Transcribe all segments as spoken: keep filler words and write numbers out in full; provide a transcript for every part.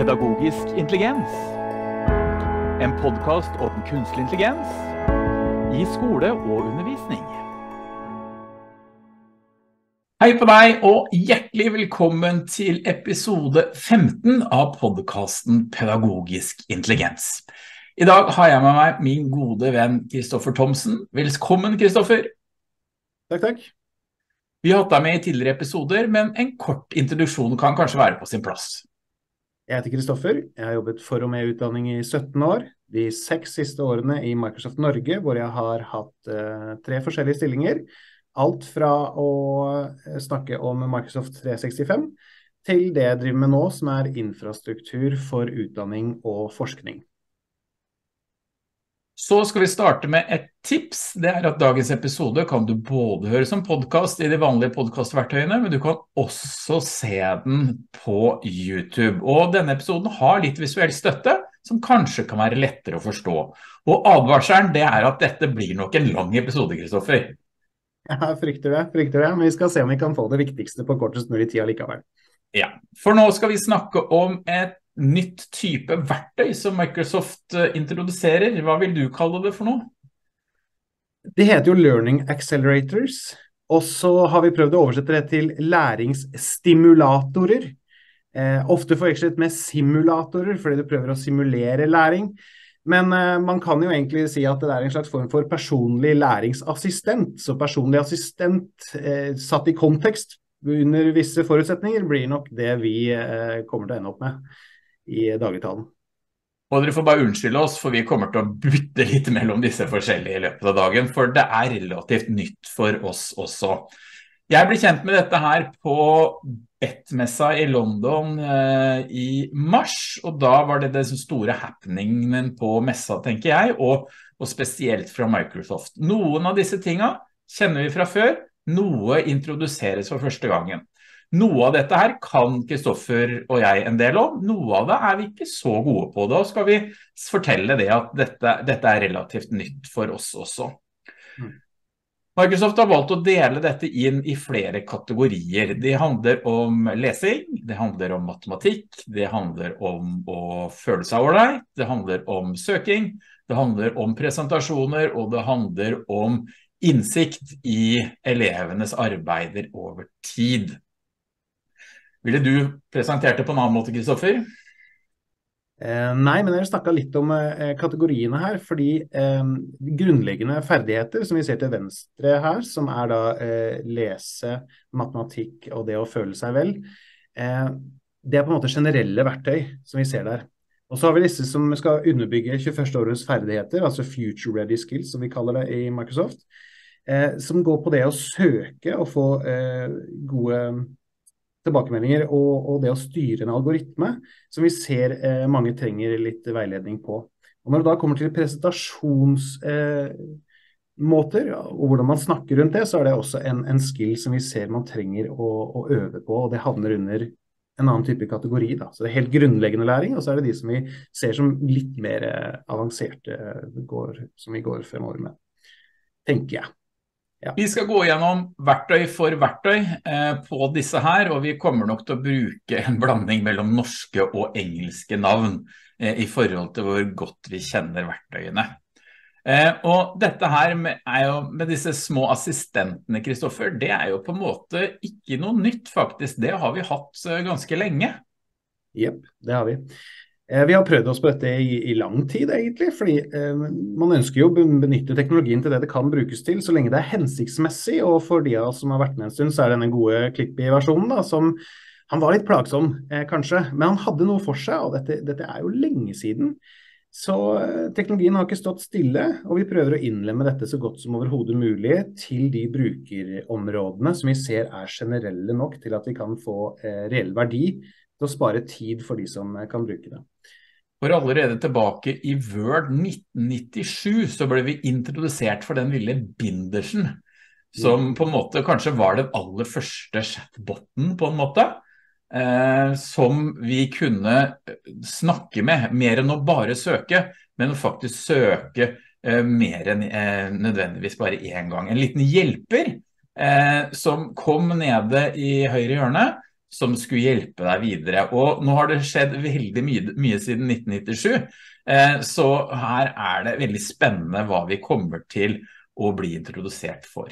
Pedagogisk intelligens. En podcast om kunstig intelligens i skole og undervisning. Hei på deg, og hjertelig velkommen til episode femten av podcasten Pedagogisk intelligens. I dag har jeg med meg min gode venn Kristoffer Thomsen. Velkommen, Kristoffer. Takk, takk. Vi har hatt deg med i tidligere episoder, men en kort introduksjon kan kanskje være på sin plass. Jeg heter Kristoffer. Jeg har jobbet for og med utdanning i sytten år. De seks siste årene i Microsoft Norge, hvor jeg har hatt uh, tre forskjellige stillinger. Alt fra å snakke om Microsoft tre sekstifem til det jeg driver med nå, som er infrastruktur for utdanning og forskning. Så skal vi starte med et tips. Det er at dagens episode kan du både høre som podcast i de vanlige podcastverktøyene, men du kan også se den på YouTube. Og denne episoden har litt visuell støtte, som kanskje kan være lettere å forstå. Og advarselen, det er at dette blir nok en lang episode, Kristoffer. Ja, frykter det, frykter det, men vi skal se om vi kan få det viktigste på kortest mulig tid likevel. Ja, for nå skal vi snakke om et nytt type verktøy som Microsoft introduserer. Hva vil du kalle det for noe? Det heter jo Learning Accelerators, og så har vi prøvd å oversette det til læringsstimulatorer. Eh, ofte forvekslet med simulatorer, fordi du prøver å simulere læring. Men eh, man kan jo egentlig si at det er en slags form for personlig læringsassistent. Så personlig assistent eh, satt i kontekst under visse forutsetninger blir nok det vi eh, kommer til å ende opp med i dagligtalen. Og dere får bare unnskylde oss, for vi kommer til å bytte litt mellom disse forskjellige i løpet av dagen, for det er relativt nytt for oss også. Jeg ble kjent med dette her på Bettmessa i London eh, i mars, og da var det det store happeningen på messa, tenker jeg, og, og spesielt fra Microsoft. Noen av disse tingene kjenner vi fra før, noe introduseres for første gangen. Noe av dette her kan Kristoffer og jeg en del om, noe av det er vi ikke så gode på. Da skal vi fortelle det at dette, dette er relativt nytt for oss også. Mm. Microsoft har valgt å dele dette inn i flere kategorier. Det handler om lesing, det handler om matematikk, det handler om å føle seg ålreit, det handler om søking, det handler om presentasjoner, og det handler om innsikt i elevenes arbeider over tid. Ville du presentert det på en annen måte, Kristoffer? Eh, nei, men jeg snakket litt om eh, kategoriene her, fordi eh, grunnleggende ferdigheter som vi ser til venstre her, som er da eh, lese, matematikk og det å føle seg vel, eh, det er på en måte generelle verktøy som vi ser der. Og så har vi disse som skal underbygge tjueførste årets ferdigheter, altså Future Ready Skills, som vi kaller det i Microsoft, eh, som går på det å søke og få eh, gode tilbakemeldinger og, og det å styre en algoritme, som vi ser eh, mange trenger litt veiledning på. Og når det da kommer til presentasjonsmåter, eh, og hvordan man snakker rundt det, så er det også en, en skill som vi ser man trenger å, å øve på, og det havner under en annen type kategori. Da. Så det er helt grunnleggende læring, og så er det de som vi ser som litt mer eh, avanserte, går, som vi går fremover med, tenker jeg. Ja. Vi skal gå gjennom verktøy for verktøy eh, på disse her, og vi kommer nok til å bruke en blanding mellom norske og engelske navn eh, i forhold til hvor godt vi kjenner verktøyene. Eh, og dette her med, er jo, med disse små assistentene, Kristoffer, det er jo på en måte ikke noe nytt faktisk. Det har vi hatt uh, ganske lenge. Jep, det har vi. Vi har prøvd oss på dette i, i lang tid egentlig, fordi eh, man ønsker jo å benytte teknologien til det det kan brukes til, så lenge det er hensiktsmessig, og for de av oss som har vært med en stund, så er denne gode Clippy-versjonen da, som han var litt plagsom eh, kanskje, men han hadde noe for seg, og dette, dette er jo lenge siden. Så eh, teknologien har ikke stått stille, og vi prøver å innlemme dette så godt som overhodet mulig til de brukerområdene som vi ser er generelle nok til at vi kan få eh, reell verdi til å spare tid for de som kan bruke det. For allerede tilbake i Word nitten nittisju så ble vi introdusert for den lille bindersen, som på en måte kanskje var den aller første chatboten på en måte, eh, som vi kunne snakke med, mer enn å bare søke, men faktisk søke eh, mer enn eh, nødvendigvis bare en gang. En liten hjelper eh, som kom nede i høyre hjørne, som skulle hjelpe deg videre. Og nå har det skjedd veldig mye, mye siden nitten nittisju, eh, så her er det veldig spennende hva vi kommer til å bli introdusert for.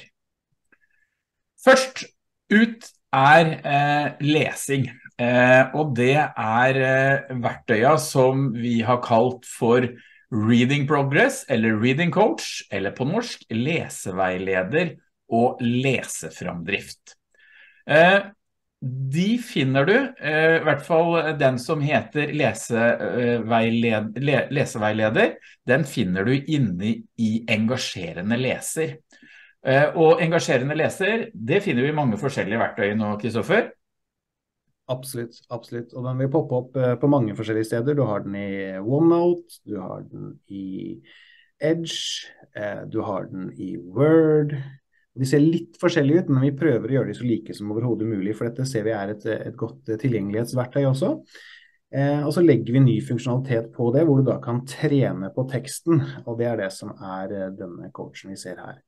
Først ut er eh, lesing, eh, og det er eh, verktøya som vi har kalt for Reading Progress, eller Reading Coach, eller på norsk leseveileder og leseframdrift. Eh, De finner du, eh, i hvert fall den som heter leseveileder, le, leseveileder, den finner du inne i engasjerende leser. Eh, og engasjerende leser, det finner vi mange forskjellige verktøy nå, Kristoffer. Absolutt, absolutt. Og den vil poppe opp på mange forskjellige steder. Du har den i OneNote, du har den i Edge, du har den i Word. De ser litt forskjellige ut, men vi prøver å gjøre de så like som overhodet mulig, for dette ser vi er et, et godt tilgjengelighetsverktøy også. Eh, og så legger vi ny funksjonalitet på det, hvor du da kan trene på teksten, og det er det som er denne coachen vi ser her.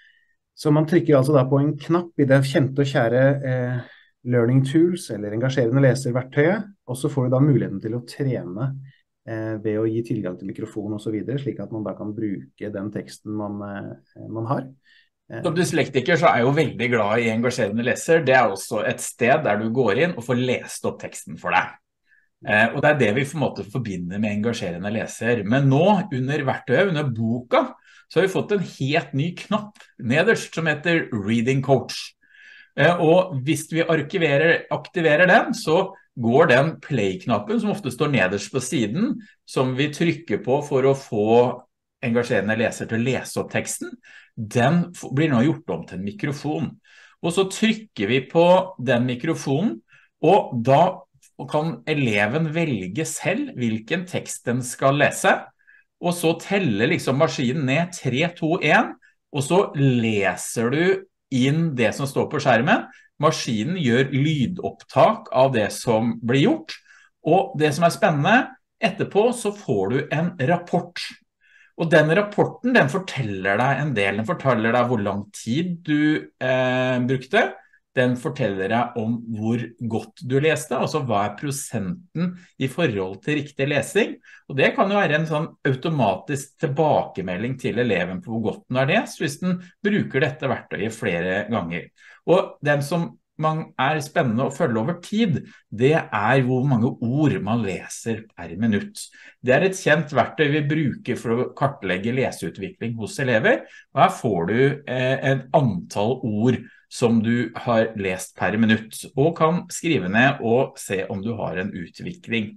Så man trykker altså da på en knapp i det kjente og kjære eh, Learning Tools, eller engasjerende leserverktøyet, og så får du da muligheten til å trene eh, ved å gi tilgang til mikrofon og så videre, slik at man da kan bruke den teksten man, eh, man har. Som dyslektiker så er jeg jo veldig glad i engasjerende leser. Det er også et sted der du går inn og får lest opp teksten for deg. Eh, og det er det vi på en måte forbinder med engasjerende leser. Men nå, under verktøyet, under boka, så har vi fått en helt ny knapp nederst som heter Reading Coach. Eh, og hvis vi arkiverer, aktiverer den, så går den play-knappen som ofte står nederst på siden, som vi trykker på for å få engasjerende leser til å lese opp teksten, den blir nå gjort om til en mikrofon. Og så trykker vi på den mikrofonen, og da kan eleven velge selv hvilken tekst den skal lese, og så teller liksom maskinen ned tre, to, en, og så leser du inn det som står på skjermen. Maskinen gjør lydopptak av det som blir gjort, og det som er spennende, etterpå så får du en rapport. Og den rapporten, den forteller deg en del. Den forteller deg hvor lang tid du eh, brukte. Den forteller deg om hvor godt du leste, altså hva er prosenten i forhold til riktig lesing. Og det kan jo være en sånn automatisk tilbakemelding til eleven på hvor godt den har lest, hvis den bruker dette verktøyet flere ganger. Og den som man er spennende å følge over tid, det er hvor mange ord man leser per minutt. Det er et kjent verktøy vi bruker for å kartlegge leseutvikling hos elever, og her får du eh, et antall ord som du har lest per minutt, og kan skrive ned og se om du har en utvikling.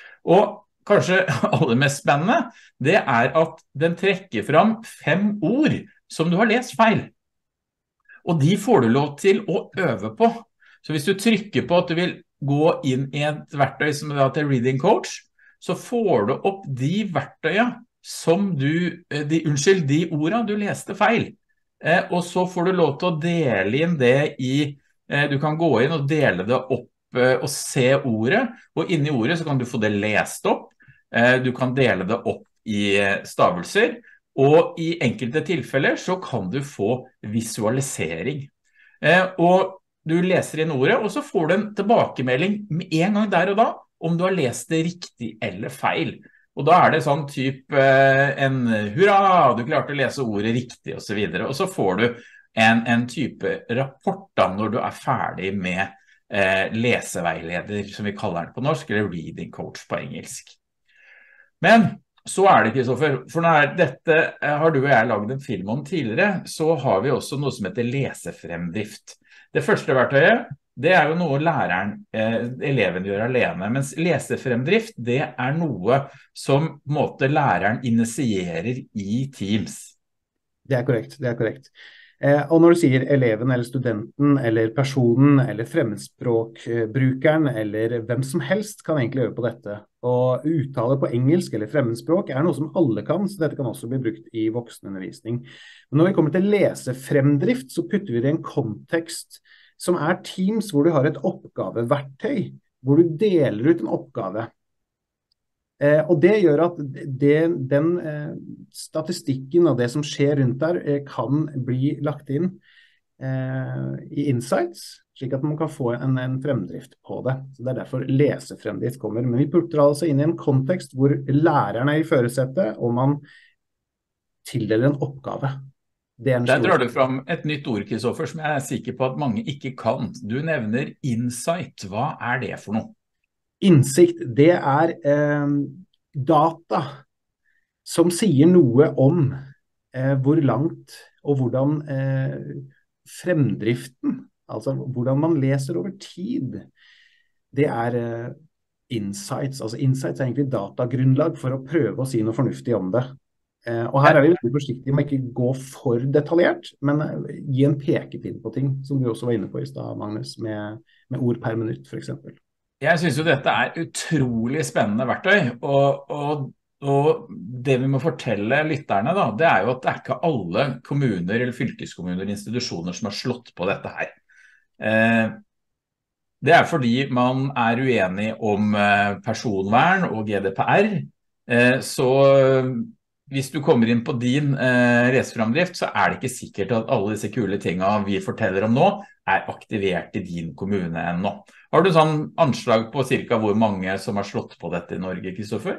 Og kanskje aller mest spennende, det er at den trekker fram fem ord som du har lest feil. Og de får du lov til å øve på. Så hvis du trykker på at du vil gå inn i et verktøy som er til Reading Coach, så får du opp de verktøyene som du, de, unnskyld, de ordene du leste feil. Eh, og så får du lov til å dele inn det i, eh, du kan gå inn og dele det opp eh, og se ordet, og inni ordet så kan du få det lest opp, eh, du kan dele det opp i stavelser, og i enkelte tilfeller så kan du få visualisering. Eh, og du leser inn ordet, og så får du en tilbakemelding med en gang der og da, om du har lest det riktig eller feil. Og da er det sånn type eh, en hurra, du klarte å lese ordet riktig, og så videre. Og så får du en, en type rapport da, når du er ferdig med eh, leseveileder, som vi kaller den på norsk, eller Reading Coach på engelsk. Men så er det, Kristoffer, for når dette har du og jeg laget en film om tidligere, så har vi også noe som heter lesefremdrift. Det første verktøyet, det er jo noe læreren, eh, eleven gjør alene, mens lesefremdrift, det er noe som på en måte læreren initierer i Teams. Det er korrekt, det er korrekt. Eh, og når du sier eleven eller studenten eller personen eller fremmedspråkbrukeren eller hvem som helst kan egentlig øve på dette. Og uttale på engelsk eller fremmedspråk er noe som alle kan, så dette kan også bli brukt i voksenundervisning. Men når vi kommer til lesefremdrift, så putter vi det i en kontekst som er Teams, hvor du har et oppgaveverktøy, hvor du deler ut en oppgave. Eh, og det gjør at det, den eh, statistikken og det som skjer rundt der eh, kan bli lagt inn eh, i insights, slik at man kan få en, en fremdrift på det. Så det er derfor lesefremdrift kommer. Men vi putter altså inn i en kontekst hvor læreren er i førersetet, og man tildeler en oppgave. Det er den Der store. drar du fram et nytt ord, Kristoffer, som jeg er sikker på at mange ikke kan. Du nevner insight. Hva er det for noe? Innsikt, det er eh, data som sier noe om eh, hvor langt og hvordan eh, fremdriften, altså hvordan man leser over tid, det er eh, insights. Altså insights er egentlig datagrunnlag for å prøve å si noe fornuftig om det. Eh, og her er vi veldig forsiktige med ikke gå for detaljert, men eh, gi en pekepinn på ting, som du også var inne på i sted, Magnus, med, med ord per minutt, for eksempel. Jeg synes jo dette er utrolig spennende verktøy, og, og, og det vi må fortelle lytterne da, det er jo at det er ikke alle kommuner eller fylkeskommuner og institusjoner som har slått på dette her. Eh, det er fordi man er uenig om eh, personvern og G D P R, eh, så hvis du kommer inn på din eh, leseframdrift, så er det ikke sikkert at alle disse kule tingene vi forteller om nå er aktivert i din kommune ennå. Har du sånn anslag på cirka hvor mange som har slått på dette i Norge, Kristoffer?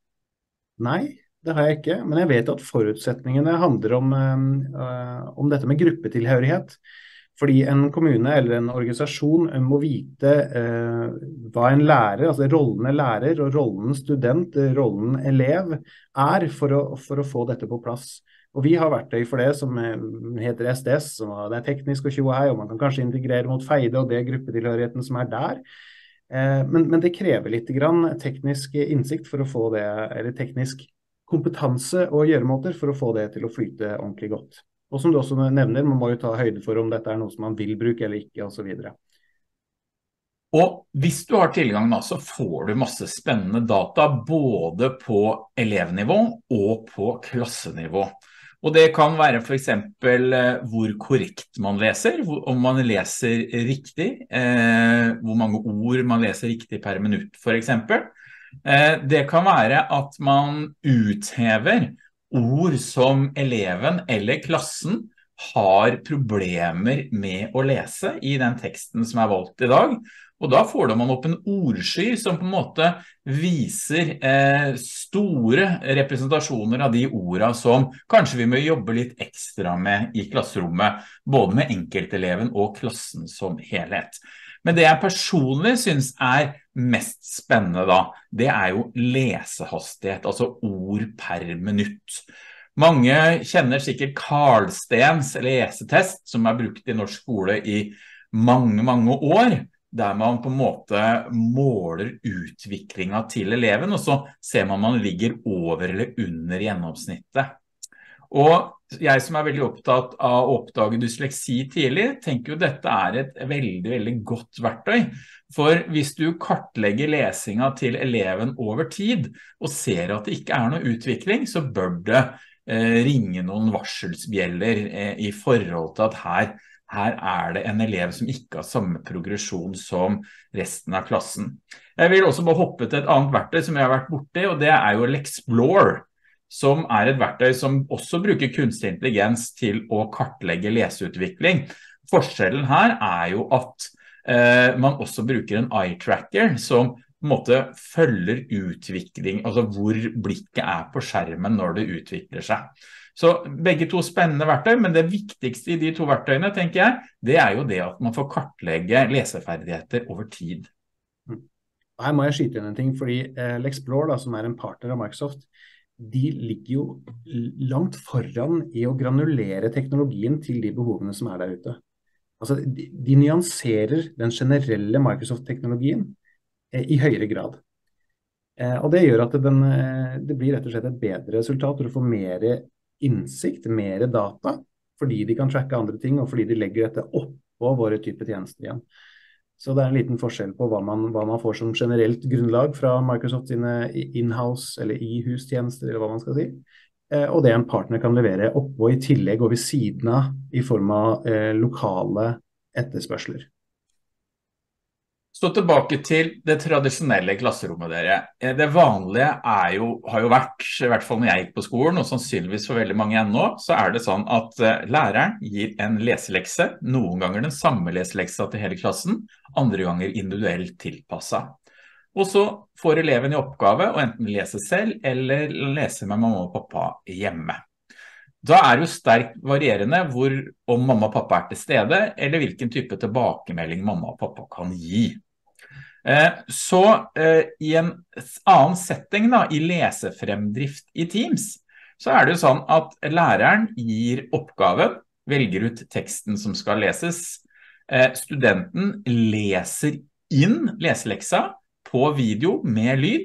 Nei, det har jeg ikke, men jeg vet at forutsetningene handler om, øh, om dette med gruppetilhørighet. Fordi en kommune eller en organisasjon må vite øh, hva en lærer, altså rollen lærer og rollen student, rollen elev er for å, for å få dette på plass. Og vi har verktøy for det som heter S D S, som det er teknisk og tjoe hei, og man kan kanskje integrere mot feide og det gruppetilhørigheten som er der. Eh, men, men det krever litt grann teknisk innsikt for å få det, eller teknisk kompetanse og gjøremåter for å få det til å flyte ordentlig godt. Og som du også nevner, man må jo ta høyde for om dette er noe som man vil bruke eller ikke, og så videre. Og hvis du har tilgang da, så får du masse spennende data både på elevnivå og på klassenivå. Og det kan være for eksempel hvor korrekt man leser, om man leser riktig, eh, hvor mange ord man leser riktig per minutt for eksempel. Eh, det kan være at man uthever ord som eleven eller klassen har problemer med å lese i den teksten som er valgt i dag. Og da får man opp en ordsky som på en måte viser eh, store representasjoner av de ordene som kanskje vi må jobbe litt ekstra med i klasserommet, både med enkelteleven og klassen som helhet. Men det jeg personlig synes er mest spennende da, det er jo lesehastighet, altså ord per minutt. Mange kjenner sikkert Karlstens lesetest, som er brukt i norsk skole i mange, mange år, der man på en måte måler utviklingen til eleven, og så ser man om man ligger over eller under gjennomsnittet. Og jeg som er veldig opptatt av å oppdage dysleksi tidlig, tenker jo dette er et veldig, veldig godt verktøy. For hvis du kartlegger lesingen til eleven over tid, og ser at det ikke er noe utvikling, så bør det eh, ringe noen varselsbjeller eh, i forhold til at her, her er det en elev som ikke har samme progresjon som resten av klassen. Jeg vil også bare hoppe til et annet verktøy som jeg har vært borte i, og det er jo Lexplore, som er et verktøy som også bruker kunstig intelligens til å kartlegge leseutvikling. Forskjellen her er jo at eh, man også bruker en eye tracker som på en måte følger utvikling, altså hvor blikket er på skjermen når det utvikler seg. Så begge to spennende verktøy, men det viktigste i de to verktøyene, tenker jeg, det er jo det at man får kartlegge leseferdigheter over tid. Her må jeg skyte inn en ting, fordi eh, Lexplore, da, som er en partner av Microsoft, de ligger jo langt foran i å granulere teknologien til de behovene som er der ute. Altså, de, de nyanserer den generelle Microsoft-teknologien eh, i høyere grad. Eh, og det gjør at den, eh, det blir rett og slett et bedre resultat, og du får mer innsikt, mer data, fordi de kan tracke andre ting, og fordi de legger dette oppå våre type tjenester igjen. Så det er en liten forskjell på hva man, hva man får som generelt grunnlag fra Microsoft sine in-house eller i-hustjenester, eller hva man skal si. Eh, og det en partner kan levere oppå i tillegg og ved siden av, i form av eh, lokale etterspørsler. Så tilbake til det tradisjonelle klasserommet dere. Det vanlige er jo, har jo vært, i hvert fall når jeg gikk på skolen, og sannsynligvis for veldig mange ennå, så er det sånn at læreren gir en leselekse, noen ganger den samme leseleksa til hele klassen, andre ganger individuelt tilpasset. Og så får eleven i oppgave å enten lese selv, eller lese med mamma og pappa hjemme. Da er det jo sterkt varierende hvor om mamma og pappa er til stede, eller hvilken type tilbakemelding mamma og pappa kan gi. Så i en annen setting da, i lesefremdrift i Teams, så er det jo sånn at læreren gir oppgaven, velger ut teksten som skal leses, studenten leser inn leseleksa på video med lyd,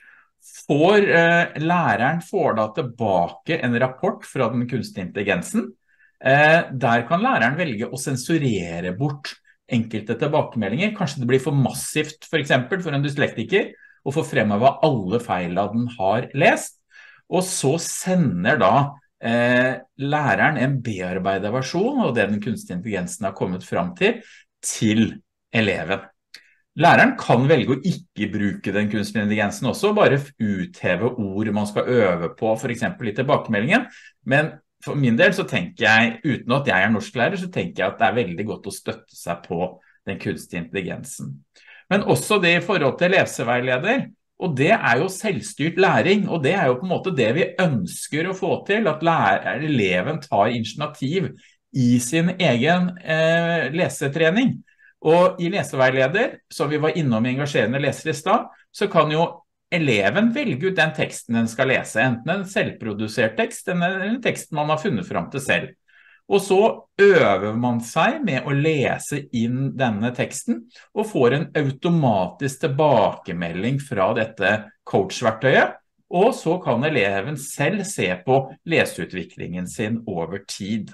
får læreren får da tilbake en rapport fra den kunstige intelligensen, der kan læreren velge å sensurere bort enkelte tilbakemeldinger. Kanskje det blir for massivt for eksempel for en dyslektiker å få fremheve alle feilene den har lest, og så sender da eh, læreren en bearbeidet versjon av det den kunstige intelligensen har kommet frem til, til eleven. Læreren kan velge å ikke bruke den kunstige intelligensen også, bare utheve ord man skal øve på, for eksempel i tilbakemeldingen, men for min del så tenker jeg, uten at jeg er norsklærer, så tenker jeg at det er veldig godt å støtte seg på den kunstige intelligensen. Men også det i forhold til leseveileder, og det er jo selvstyrt læring, og det er jo på en måte det vi ønsker å få til, at lærer, eleven tar initiativ i sin egen eh, lesetrening. Og i leseveileder, som vi var innom i engasjerende leser i sted, så kan jo eleven velger ut den teksten den skal lese, enten en selvprodusert tekst eller en tekst man har funnet frem til selv. Og så øver man seg med å lese inn denne teksten, og får en automatisk tilbakemelding fra dette coachverktøyet, og så kan eleven selv se på leseutviklingen sin over tid.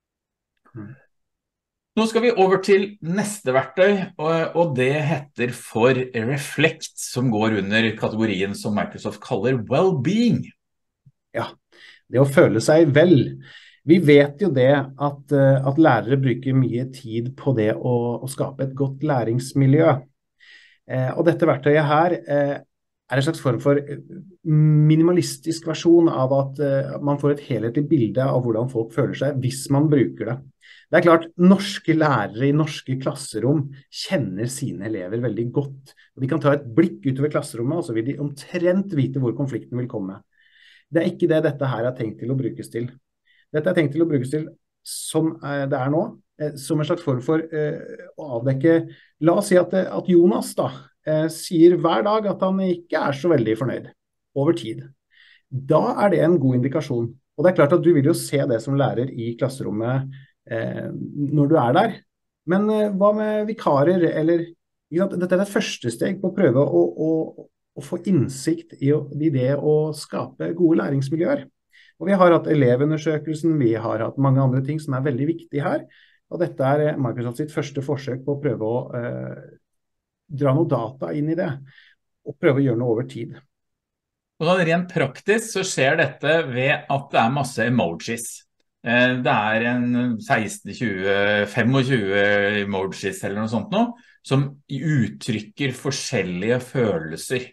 Nå skal vi over til neste verktøy, og det heter for Reflect, som går under kategorien som Microsoft kaller well-being. Ja, det å føle seg vel. Vi vet jo det at, at lærere bruker mye tid på det å, å skape et godt læringsmiljø. Eh, og dette verktøyet her eh, er en slags form for minimalistisk versjon av at eh, man får et helhetlig bilde av hvordan folk føler seg hvis man bruker det. Det er klart, norske lærere i norske klasserom kjenner sine elever veldig godt. De kan ta et blikk utover klasserommet, og så vil de omtrent vite hvor konflikten vil komme. Det er ikke det dette her er tenkt til å brukes til. Dette er tenkt til å brukes til, som det er nå, som en slags form for uh, å avdekke. La oss si at, at Jonas da, uh, sier hver dag at han ikke er så veldig fornøyd over tid. Da er det en god indikasjon. Og det er klart at du vil jo se det som lærer i klasserommet Eh, når du er der. Men eh, hva med vikarer? Eller, dette er et første steg på å prøve å, å, å få innsikt i, i det å skape gode læringsmiljøer. Og vi har hatt elevundersøkelsen, vi har hatt mange andre ting som er veldig viktige her. Og dette er Microsoft sitt første forsøk på å prøve å eh, dra noe data inn i det, og prøve å gjøre noe over tid. Og da rent praktisk så skjer dette ved at det er masse emojis. Det er en seksten, tjue, tjuefem emojis eller noe sånt nå, som uttrykker forskjellige følelser.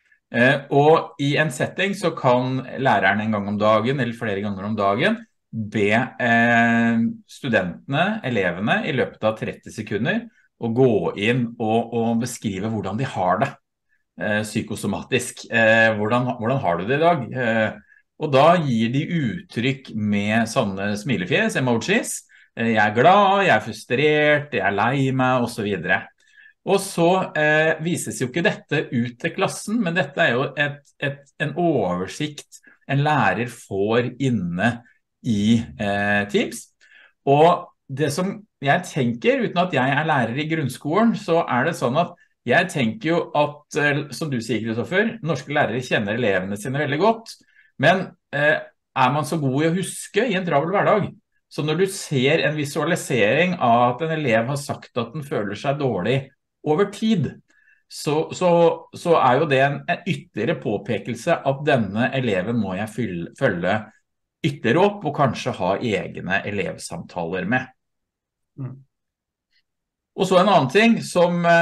Og i en setting så kan læreren en gang om dagen, eller flere ganger om dagen, be studentene, elevene, i løpet av tretti sekunder, å gå inn og, og beskrive hvordan de har det, psykosomatisk. Hvordan, hvordan har du det i dag? Og da gir de uttrykk med sånne smilefjes, emojis. Jeg er glad, jeg er frustrert, jeg er lei meg, og så videre. Og så eh, vises jo ikke dette ut til klassen, men dette er jo et, et, en oversikt en lærer får inne i eh, Teams. Og det som jeg tenker, uten at jeg er lærer i grunnskolen, så er det sånn at jeg tenker jo at, som du sier, Kristoffer, norske lærere kjenner elevene sine veldig godt. Men eh, er man så god i å huske i en travel hverdag? Så når du ser en visualisering av at en elev har sagt at den føler seg dårlig over tid, så, så, så er jo det en, en ytterligere påpekelse at denne eleven må jeg fylle, følge ytterligere opp og kanskje ha egne elevsamtaler med. Mm. Og så en annen ting som eh,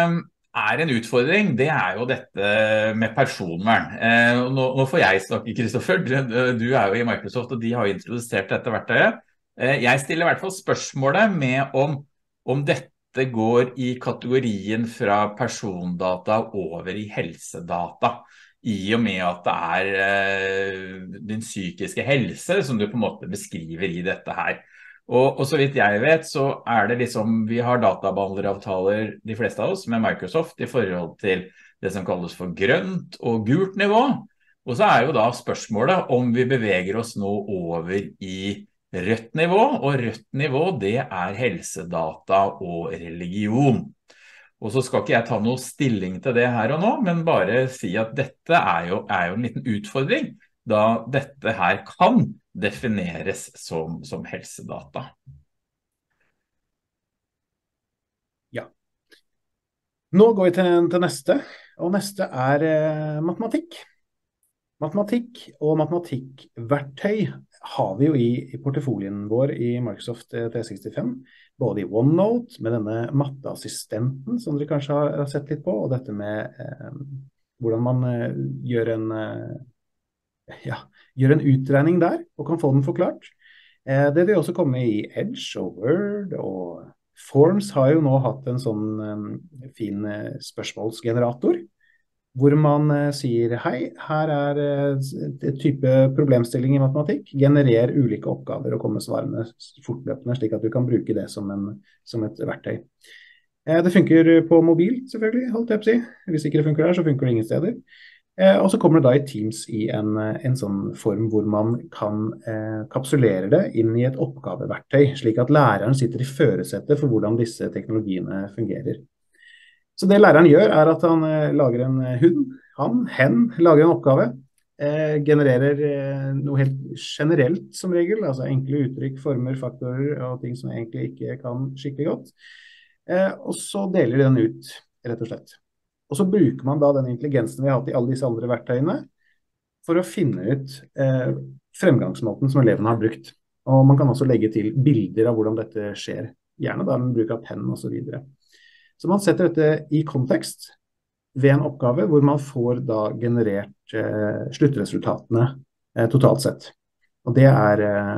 er en utfordring, det er jo dette med personvern. Eh, nå, nå får jeg snakke, Kristoffer. Du, du er jo i Microsoft, og de har jo introdusert dette verktøyet. Eh, jeg stiller i hvert fall spørsmålet med om, om dette går i kategorien fra persondata over i helsedata, i og med at det er eh, din psykiske helse som du på en måte beskriver i dette her. Og, og så vidt jeg vet, så er det liksom, vi har databehandleravtaler, de fleste av oss, med Microsoft i forhold til det som kalles for grønt og gult nivå. Og så er jo da spørsmålet om vi beveger oss nå over i rødt nivå, og rødt nivå det er helsedata og religion. Og så skal ikke jeg ta noe stilling til det her og nå, men bare si at dette er jo, er jo en liten utfordring, da dette her kan defineres som, som helsedata. Ja. Nå går vi til, til neste, og neste er eh, matematikk. Matematikk og matematikkverktøy har vi jo i, i portefolien vår i Microsoft tre sekstifem, både i OneNote med denne matteassistenten som dere kanskje har, har sett litt på, og dette med eh, hvordan man eh, gjør en eh, Ja, gjør en utregning der, og kan få den forklart. Eh, det vil også komme i Edge og Word, og Forms har jo nå hatt en sånn um, fin uh, spørsmålsgenerator, hvor man uh, sier, hei, her er uh, et type problemstilling i matematikk, generer ulike oppgaver og kommer svarene fortløpende, slik at du kan bruke det som, en, som et verktøy. Eh, det funker på mobil, selvfølgelig, holdt jeg på å si. Hvis ikke det funker der, så funker det ingen steder. Eh, og så kommer det da i Teams i en, en sånn form hvor man kan eh, kapsulere det inn i et oppgaveverktøy, slik at læreren sitter i førersetet for hvordan disse teknologiene fungerer. Så det læreren gjør er at han eh, lager en hund, han, hen, lager en oppgave, eh, genererer eh, noe helt generelt som regel, altså enkle uttrykk, former, faktorer og ting som jeg egentlig ikke kan skikkelig godt. Eh, og så deler de den ut, rett og slett. Og så bruker man da den intelligensen vi har hatt i alle disse andre verktøyene for å finne ut eh, fremgangsmåten som eleven har brukt. Og man kan også legge til bilder av hvordan dette skjer, gjerne da med bruk av penn og så videre. Så man setter dette i kontekst ved en oppgave hvor man får da generert eh, sluttresultatene eh, totalt sett. Og det er eh,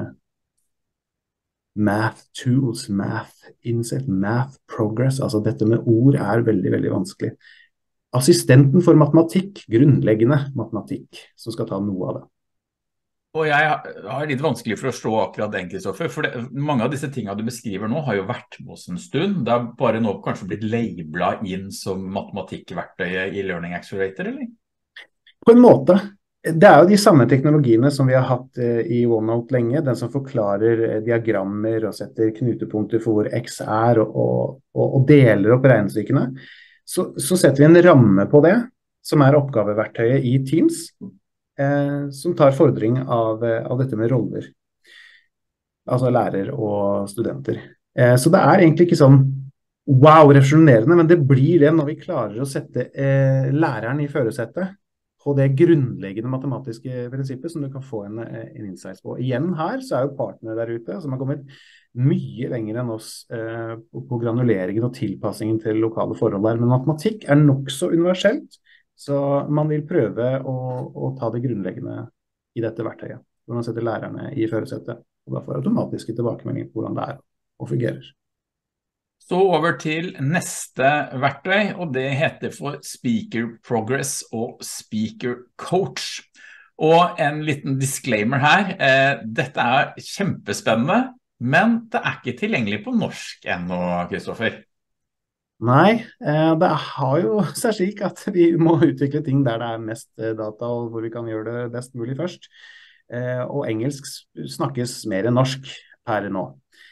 math tools, math insight, math progress, altså dette med ord er veldig, veldig vanskelig. Assistenten for matematikk, grunnleggende matematikk, som skal ta noe av det. Og jeg har litt vanskelig for å forstå akkurat den, Kristoffer, for det, mange av disse tingene du beskriver nå har jo vært med oss en stund. Det har bare nå kanskje blitt lablet inn som matematikkverktøyet i Learning Accelerator, eller? På en måte. Det er jo de samme teknologiene som vi har hatt i OneNote lenge, den som forklarer diagrammer og setter knutepunkter for hvor X er og, og, og deler opp regnestykkene. Så, så setter vi en ramme på det, som er oppgaveverktøyet i Teams, eh, som tar fordring av, av dette med roller. Altså lærer og studenter. Eh, så det er egentlig ikke sånn wow, revolusjonerende, men det blir det når vi klarer å sette eh, læreren i førersetet på det grunnleggende matematiske prinsippet som du kan få en, en insight på. Igjen her så er jo partnere der ute som har kommet mye lenger enn oss eh, på granuleringen og tilpassingen til lokale forhold der. Men matematikk er nok så universelt, så man vil prøve å, å ta det grunnleggende i dette verktøyet, hvor man setter lærerne i førersetet, og da får automatiske tilbakemeldinger på hvordan det er og fungerer. Så over til neste verktøy, og det heter for Speaker Progress og Speaker Coach. Og en liten disclaimer her, eh, dette er kjempespennende, men det er ikke tilgjengelig på norsk ennå, Kristoffer. Nei, eh, det har jo seg slik at vi må utvikle ting der det er mest data, og hvor vi kan gjøre det best mulig først. Eh, og engelsk snakkes mer enn norsk per nå.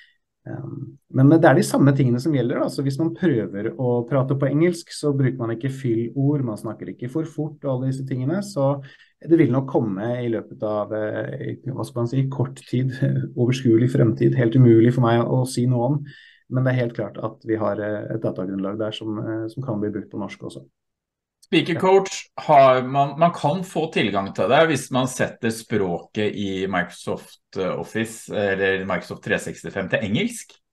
Men det er de samme tingene som gjelder da. Så hvis man prøver å prate på engelsk, så bruker man ikke fyllord, man snakker ikke for fort og alle disse tingene, så det vil nok komme i løpet av hva skal man si, kort tid, overskuelig fremtid, helt umulig for meg å si noe om, men det er helt klart at vi har et datagrunnlag der som, som kan bli brukt på norsk også. Speaker Coach, har man, man kan få tilgang til det hvis man setter språket i Microsoft Office eller Microsoft tre sekstifem til engelsk.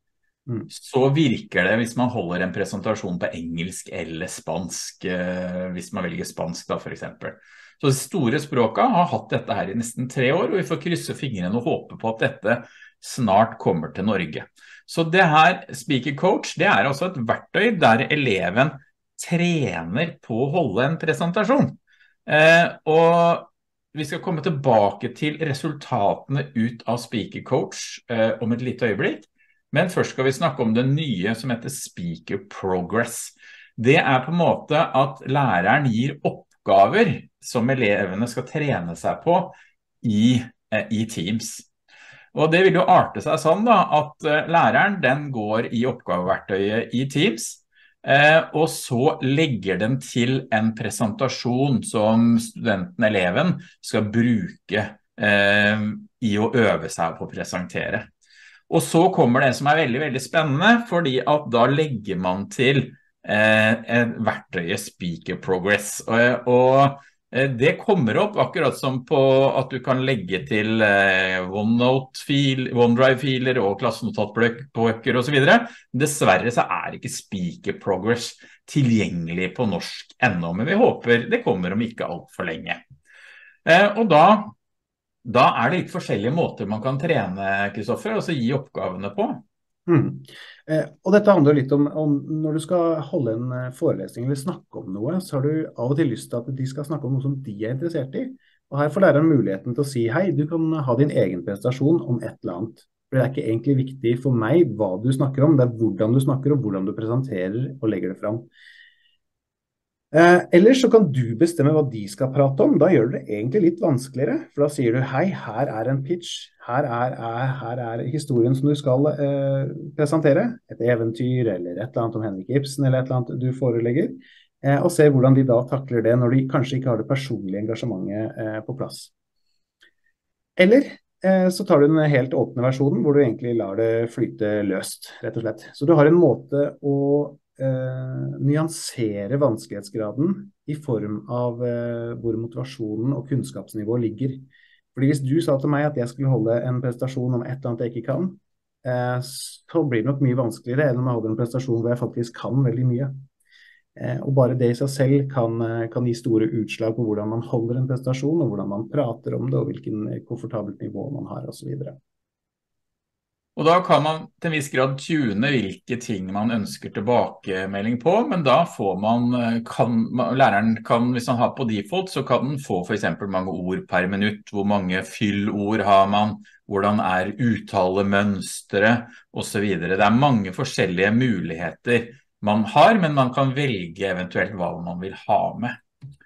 Mm. så virker det hvis man holder en presentasjon på engelsk eller spansk, hvis man velger spansk da for eksempel. Så de store språkene har hatt dette her i nesten tre år, og vi får krysse fingrene og håpe på at dette snart kommer til Norge. Så det her Speaker Coach, det er altså et verktøy der eleven trener på å holde en presentasjon. Eh, og vi skal komme tilbake til resultatene ut av Speaker Coach eh, om et lite øyeblikk. Men først skal vi snakke om det nye som heter Speaker Progress. Det er på en måte at læreren gir oppgaver som elevene skal trene seg på i, eh, i Teams. Og det vil jo arte seg sånn da, at eh, læreren den går i oppgaveverktøyet i Teams, eh, og så legger den til en presentasjon som studenten, eleven, skal bruke eh, i å øve seg på å presentere. Og så kommer det som er veldig, veldig spennende, fordi at da legger man til eh, verktøyet Speaker Progress. Og, og eh, det kommer opp akkurat som på at du kan legge til eh, OneNote-fil, OneDrive-filer og klassenotatbøker og så videre. Dessverre så er ikke Speaker Progress tilgjengelig på norsk ennå, men vi håper det kommer om ikke alt for lenge. Eh, og da Da er det litt forskjellige måter man kan trene, Kristoffer, og så gi oppgavene på. Mm. Eh, og dette handler litt om, om når du skal holde en forelesning eller snakke om noe, så har du av og til lyst til at de skal snakke om noe som de er interessert i. Og her får læreren muligheten til å si, hei, du kan ha din egen presentasjon om et eller annet. For det er ikke egentlig viktig for meg hva du snakker om, det er hvordan du snakker og hvordan du presenterer og legger det fram. Eh, ellers så kan du bestemme hva de skal prate om. Da gjør det egentlig litt vanskeligere, for da sier du, hei, her er en pitch, her er, er, her er historien som du skal eh, presentere, et eventyr eller et eller annet om Henrik Ibsen eller et eller annet du forelegger, eh, og ser hvordan de da takler det når de kanskje ikke har det personlige engasjementet eh, på plass. Eller eh, så tar du den helt åpne versjonen, hvor du egentlig lar det flyte løst, rett og slett. Så du har en måte å Uh, nyansere vanskelighetsgraden i form av uh, hvor motivasjonen og kunnskapsnivået ligger. Fordi hvis du sa til meg at jeg skulle holde en presentasjon om et eller annet jeg ikke kan, uh, så blir det nok mye vanskeligere enn om jeg holder en presentasjon hvor jeg faktisk kan veldig mye. Uh, og bare det i seg selv kan, uh, kan gi store utslag på hvordan man holder en presentasjon, og hvordan man prater om det, og hvilken komfortabelt nivå man har, og så videre. Og da kan man til en viss grad tune hvilke ting man ønsker tilbakemelding på, men da får man, kan, læreren kan, hvis han har på default, så kan den få for eksempel mange ord per minutt, hvor mange fyllord har man, hvordan er uttalemønstre, og så videre. Det er mange forskjellige muligheter man har, men man kan velge eventuelt hva man vil ha med.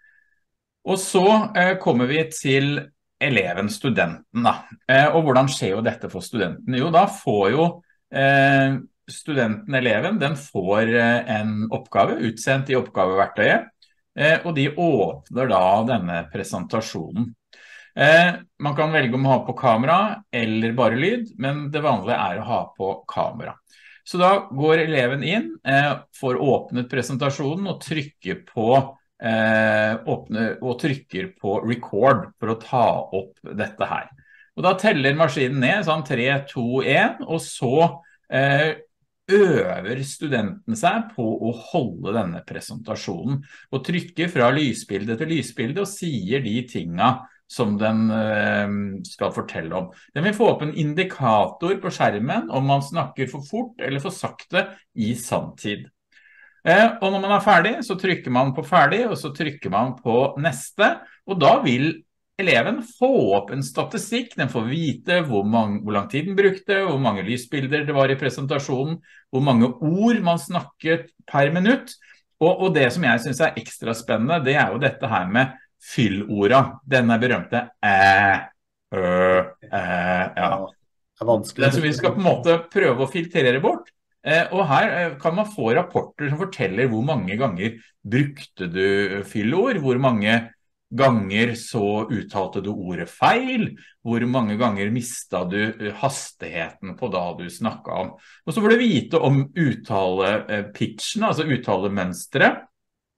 Og så eh, kommer vi til eleven, studenten da. Eh, og hvordan skjer jo dette for studenten? Jo, da får jo eh, studenten, eleven, den får eh, en oppgave utsendt i oppgaveverktøyet, eh, og de åpner da denne presentasjonen. Eh, man kan velge om å ha på kamera eller bare lyd, men det vanlige er å ha på kamera. Så da går eleven inn, eh, får åpnet presentasjonen og trykker på Eh, åpner og trykker på record for å ta opp dette her. Og da teller maskinen ned sånn tre, to, en, og så eh, øver studenten seg på å holde denne presentasjonen og trykker fra lysbilde til lysbilde og sier de tingene som den eh, skal fortelle om. Den vil få opp en indikator på skjermen om man snakker for fort eller for sakte i sanntid. Eh, og når man er ferdig, så trykker man på ferdig, og så trykker man på neste, og da vil eleven få opp en statistikk. Den får vite hvor, mange, hvor lang tid den brukte, hvor mange lysbilder det var i presentasjonen, hvor mange ord man snakket per minutt, og, og det som jeg synes er ekstra spennende, det er jo dette her med fyllorda. Denne berømte æ, ø, æ, ja. Det er vanskelig. Det som vi skal på en måte prøve å filtrere bort. Eh, og her kan man få rapporter som forteller hvor mange ganger brukte du fyllord, hvor mange ganger så uttalte du ordet feil, hvor mange ganger mistet du hastigheten på da du snakket om. Og så får du vite om uttale-pitchen, altså uttalemønstret,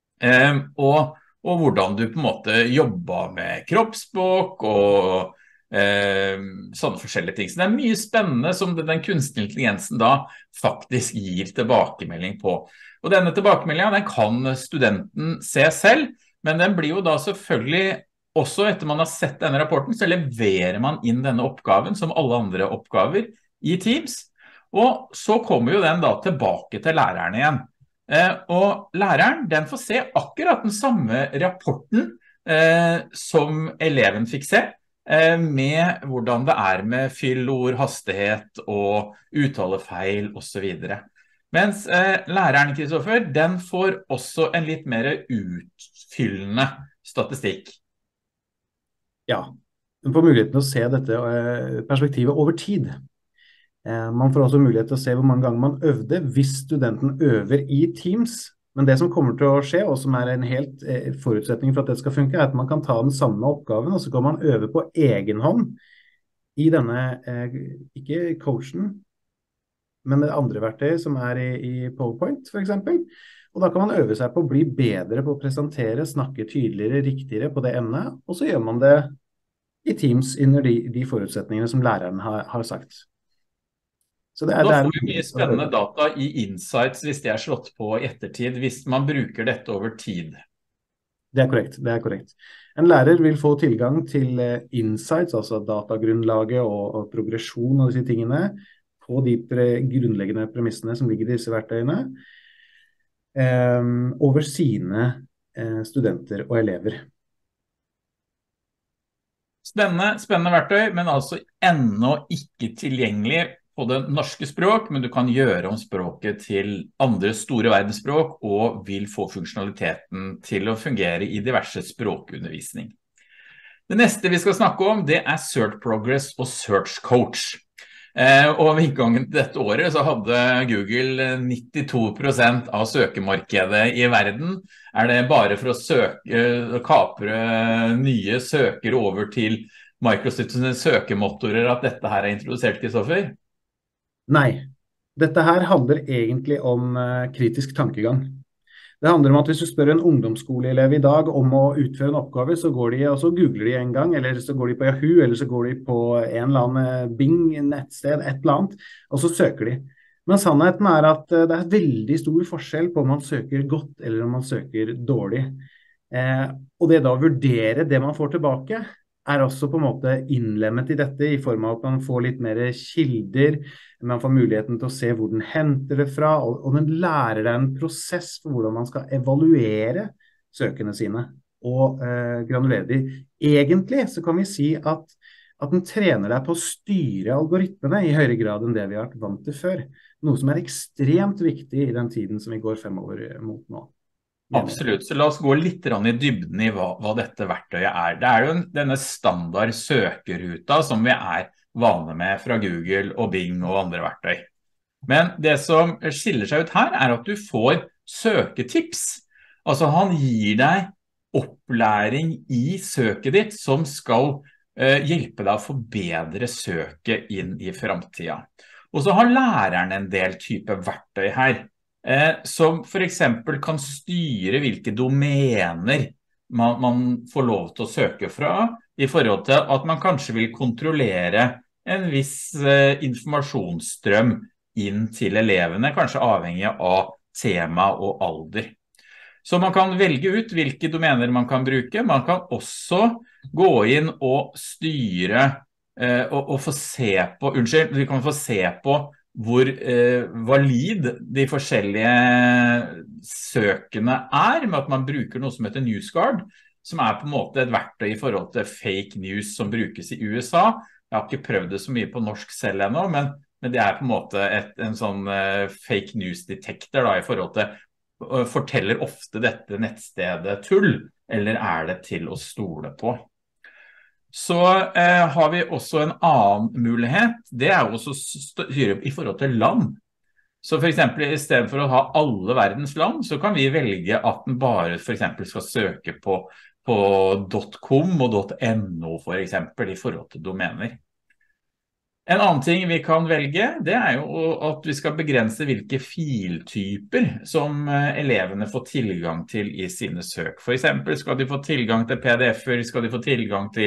eh, og, og hvordan du på en måte jobbet med kroppsspråk og eh, sånne forskjellige ting. Så det er mye spennende som den kunstige intelligensen da faktisk gir tilbakemelding på. Og denne tilbakemeldingen, den kan studenten se selv, men den blir jo da selvfølgelig også etter man har sett denne rapporten, så leverer man inn denne oppgaven som alle andre oppgaver i Teams, og så kommer jo den da tilbake til læreren igjen. Eh, og læreren, den får se akkurat den samme rapporten eh, som eleven fikk se, eh, med hvordan det er med fyllord, hastighet og uttalefeil og så videre. Mens eh, læreren, Kristoffer, den får også en litt mer utfyllende statistikk. Ja, man får muligheten til å se dette perspektivet over tid. Man får også mulighet til å se hvor mange ganger man øvde hvis studenten øver i Teams. Men det som kommer til å skje, og som er en helt forutsetning for at det skal funke, er at man kan ta den samme oppgaven, og så kan man øve på egen hånd i denne, ikke coachen, men det andre verktøyet som er i, i PowerPoint for eksempel. Og da kan man øve seg på å bli bedre på å presentere, snakke tydeligere, riktigere på det emnet, og så gjør man det i Teams under de, de forutsetningene som læreren har, har sagt. Så det er, da det er får vi mye spennende data i Insights hvis det er slått på i ettertid, hvis man bruker dette over tid. Det er korrekt, det er korrekt. En lærer vil få tilgang til Insights, altså datagrunnlaget og, og progresjon og disse tingene, på de pre, grunnleggende premissene som ligger i disse verktøyene, Um, over sine uh, studenter og elever. Spennende, spennende verktøy, men altså ennå ikke tilgjengelig på det norske språk, men du kan gjøre om språket til andre store verdensspråk og vil få funksjonaliteten til å fungere i diverse språkundervisning. Det neste vi skal snakke om, det er Search Progress og Search Coach. Eh, og ved inngangen til dette året så hadde Google nittito prosent av søkemarkedet i verden. Er det bare for å søke, kapre nye søkere over til Microsofts søkemotorer at dette her er introdusert, Kristoffer? Nei, dette her handler egentlig om uh, kritisk tankegang. Det handler om at hvis du spør en ungdomsskoleelev i dag om å utføre en oppgave, så går de og så googler de en gang, eller så går de på Yahoo, eller så går de på en eller annen Bing, nettsted, et eller annet, og så søker de. Men sannheten er at det er veldig stor forskjell på om man søker godt eller om man søker dårlig. Eh, og det da å vurdere det man får tilbake, er også på en måte innlemmet i dette i form av at man får litt mer kilder, man får muligheten til å se hvor den henter det fra, og, og den lærer deg en prosess for hvordan man skal evaluere søkene sine og eh, granulere de. Egentlig så kan vi si at, at den trener deg på å styre algoritmene i høyere grad enn det vi har vært vant til før. Noe som er ekstremt viktig i den tiden som vi går fremover mot nå. Absolutt, så la oss gå litt i dybden i hva, hva dette verktøyet er. Det er jo denne standard søkeruta som vi er vane med fra Google og Bing og andre verktøy. Men det som skiller seg ut her er at du får søketips. Altså han gir deg opplæring i søket ditt som skal uh, hjelpe deg å forbedre søket inn i fremtiden. Og så har læreren en del type verktøy her. Eh, som for eksempel kan styre hvilke domener man, man får lov til å søke fra, i forhold til at man kanskje vil kontrollere en viss eh, informasjonsstrøm inn til elevene, kanskje avhengig av tema og alder. Så man kan velge ut hvilke domener man kan bruke. Man kan også gå inn og styre eh, og, og få se på, unnskyld, vi kan få se på hvor eh, valid de forskjellige søkene er, med at man bruker noe som heter NewsGuard, som er på en måte et verktøy i forhold til fake news som brukes i U S A. Jeg har ikke prøvd det så mye på norsk selv ennå, men, men det er på en måte et, en sånn uh, fake news detektor da, i forhold til, uh, forteller ofte dette nettstedet tull, eller er det til å stole på? Så eh, har vi også en annen mulighet, det er også styre i forhold til land. Så for eksempel i stedet for å ha alle verdens land, så kan vi velge at den bare for eksempel skal søke på, på .com og .no for eksempel i forhold til domener. En annen ting vi kan velge, det er jo at vi skal begrense hvilke filtyper som elevene får tilgang til i sine søk. For eksempel skal de få tilgang til P D F-er, skal de få tilgang til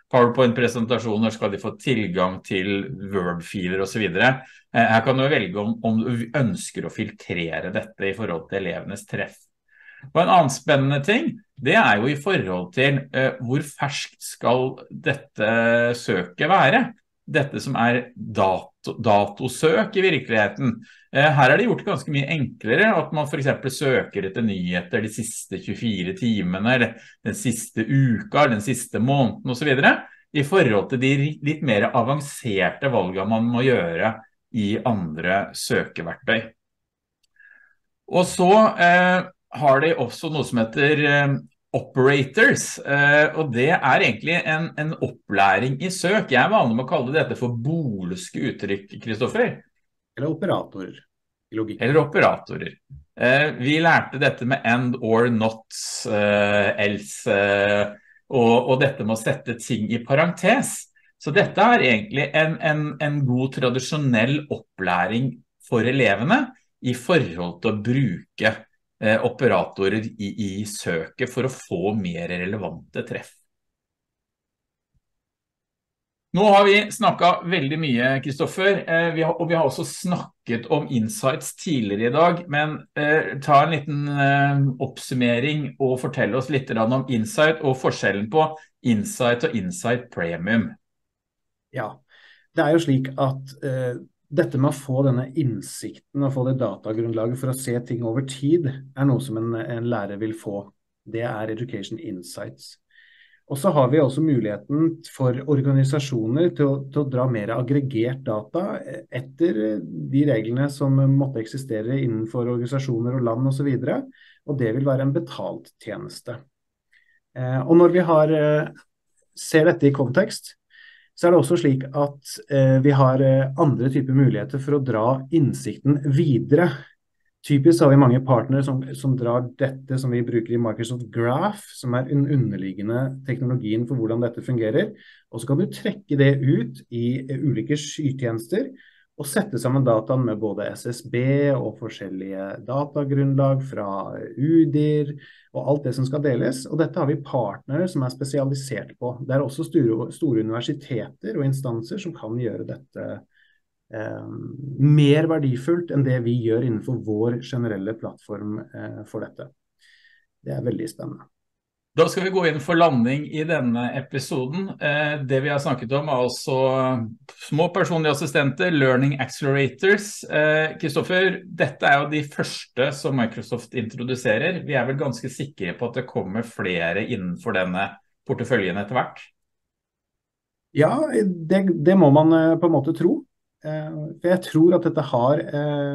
PowerPoint-presentasjoner, skal de få tilgang til Word-filer og så videre. Her kan du velge om, om du ønsker å filtrere dette i forhold til elevenes treff. Og en annen spennende ting, det er jo i forhold til uh, hvor ferskt skal dette søket være. Dette som er dato, datosøk i virkeligheten. Uh, her er det gjort ganske mye enklere at man for eksempel søker etter nyheter de siste tjuefire timene, eller den siste uka, den siste måneden og så videre, i forhold til de litt mer avanserte valgene man må gjøre i andre søkeverktøy. Og så eh, har de også noe som heter eh, operators, eh, og det er egentlig en, en opplæring i søk. Jeg er vanlig med å kalle dette for bolske uttrykk, Kristoffer. Eller operatorer, i logikk. Eller operatorer. Eh, vi lærte dette med and or not, eh, else, eh, og, og dette med å sette ting i parentes. Så dette er egentlig en, en, en god tradisjonell opplæring for elevene i forhold til å bruke eh, operatorer i, i søket for å få mer relevante treff. Nå har vi snakket veldig mye, Kristoffer, eh, vi har, og vi har også snakket om insights tidligere i dag, men eh, ta en liten eh, oppsummering og fortelle oss litt om insight og forskjellen på insight og insight premium. Ja, det er jo slik at uh, dette med å få denne innsikten og få det datagrunnlaget for å se ting over tid er noe som en, en lærer vil få. Det er Education Insights. Og så har vi også muligheten for organisasjoner til å, til å dra mer aggregert data etter de reglene som måtte eksistere innenfor organisasjoner og land og så videre, og det vil være en betalt tjeneste. Uh, og når vi har, uh, ser dette i kontekst, så er det også slik at eh, vi har eh, andre typer muligheter for å dra innsikten videre. Typisk har vi mange partnere som, som drar dette som vi bruker i Microsoft Graph, som er den underliggende teknologien for hvordan dette fungerer. Og så kan du trekke det ut i eh, ulike skytjenester og sette sammen dataen med både S S B og forskjellige datagrunnlag fra U D I R og alt det som skal deles. Og dette har vi partnere som er spesialisert på. Det er også store, store universiteter og instanser som kan gjøre dette eh, mer verdifullt enn det vi gjør innenfor vår generelle plattform eh, for dette. Det er veldig spennende. Da skal vi gå inn for landing i denne episoden. Det vi har snakket om er altså små personlige assistenter, Learning Accelerators. Kristoffer, dette er jo de første som Microsoft introduserer. Vi er vel ganske sikre på at det kommer flere innenfor denne porteføljen etter hvert? Ja, det, det må man på en måte tro. For jeg tror at dette har,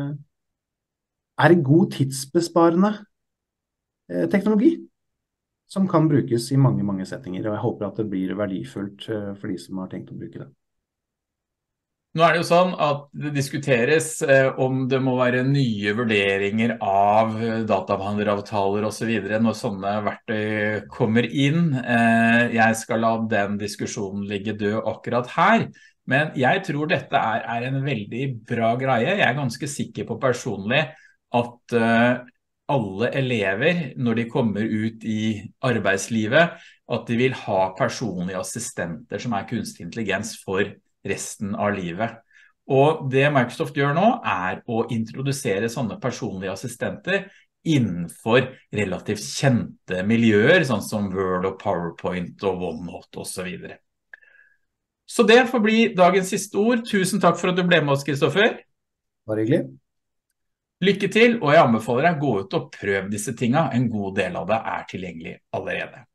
er en god tidsbesparende teknologi som kan brukes i mange, mange settinger, og jeg håper at det blir verdifullt for de som har tenkt å bruke det. Nå er det jo sånn at det diskuteres om det må være nye vurderinger av databehandleravtaler og så videre når sånne verktøy kommer inn. Jeg skal la den diskusjonen ligge død akkurat her, men jeg tror dette er, er en veldig bra greie. Jeg er ganske sikker på personlig at alle elever, når de kommer ut i arbeidslivet, at de vil ha personlige assistenter som er kunstig intelligens for resten av livet. Og det Microsoft gjør nå er å introdusere sånne personlige assistenter innenfor relativt kjente miljøer, sånn som Word og PowerPoint og OneNote og så videre. Så det får bli dagens siste ord. Tusen takk for at du ble med oss, Kristoffer. Bare hyggelig. Lykke til, og jeg anbefaler deg å gå ut og prøve disse tingene. En god del av det er tilgjengelig allerede.